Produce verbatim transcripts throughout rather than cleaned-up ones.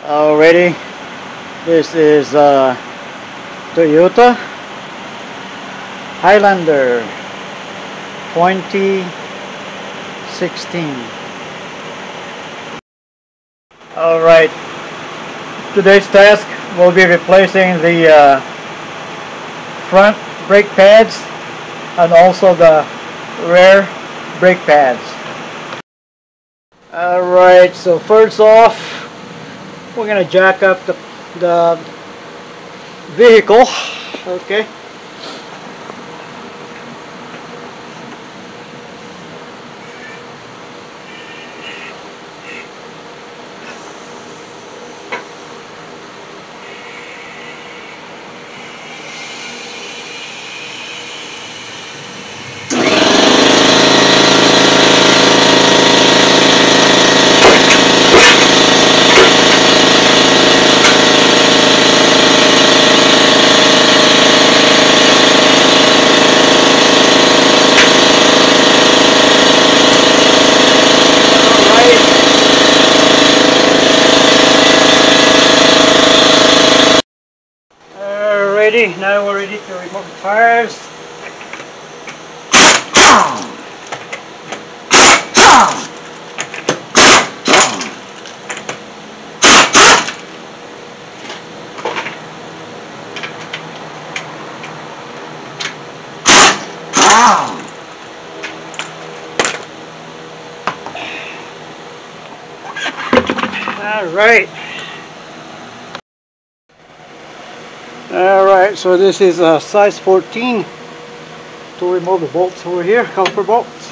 Already, this is uh, Toyota Highlander twenty sixteen. Alright, today's task will be replacing the uh, front brake pads and also the rear brake pads. Alright, so first off, we're going to jack up the, the vehicle. Okay. Alrighty, now we're ready to remove the tires. Alright. Alright, so this is a size fourteen to remove the bolts over here, caliper bolts.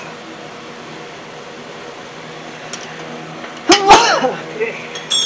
Okay.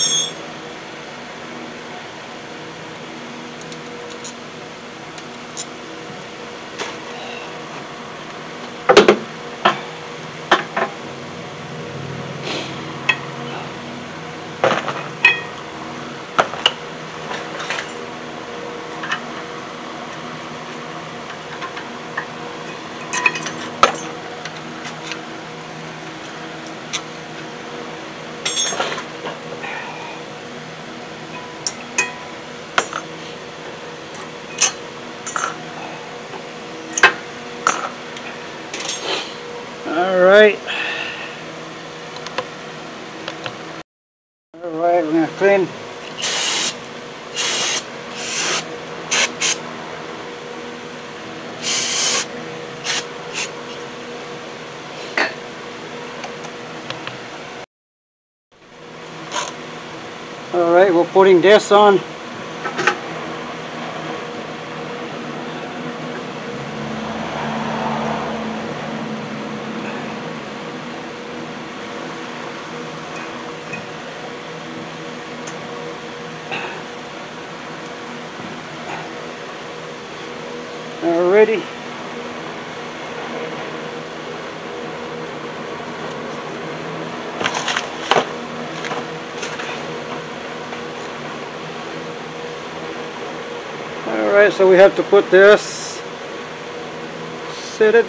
Alright. Alright, we're going to clean. Alright, we're putting this on. Already. Alright, so we have to put this seated.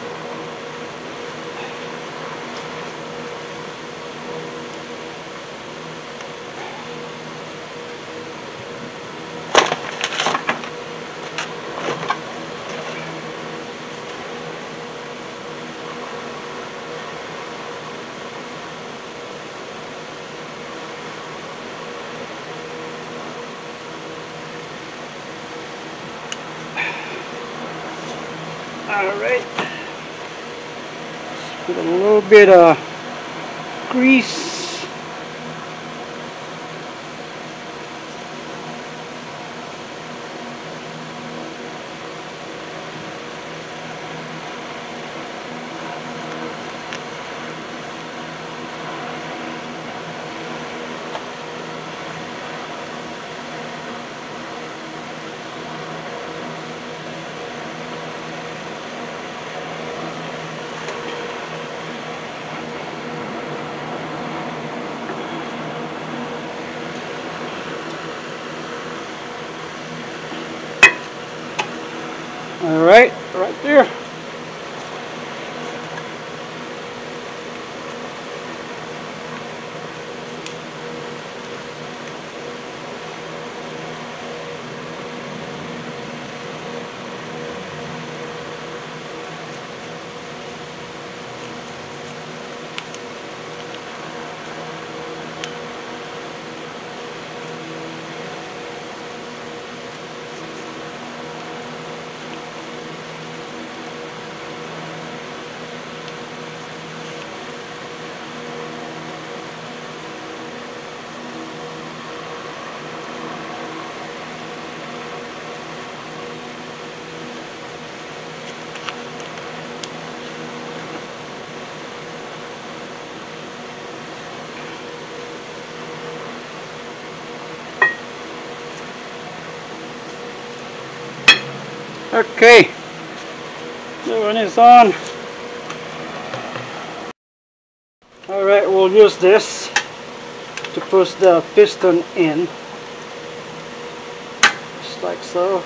Alright, put a little bit of grease. Alright, right there. Okay, the one is on. Alright, we'll use this to push the piston in, just like so.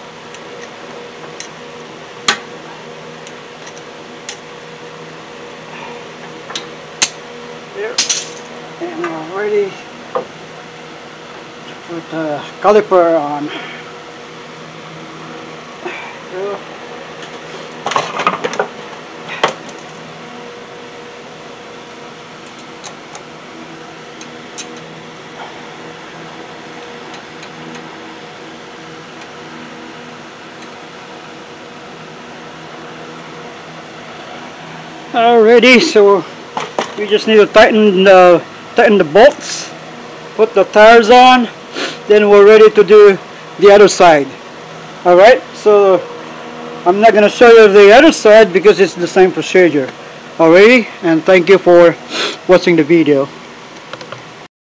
There, and we're ready to put the caliper on. There we go. Alrighty, so we just need to tighten the tighten the bolts, put the tires on, then we're ready to do the other side. Alright, so I'm not going to show you the other side because it's the same procedure. Alrighty, and thank you for watching the video.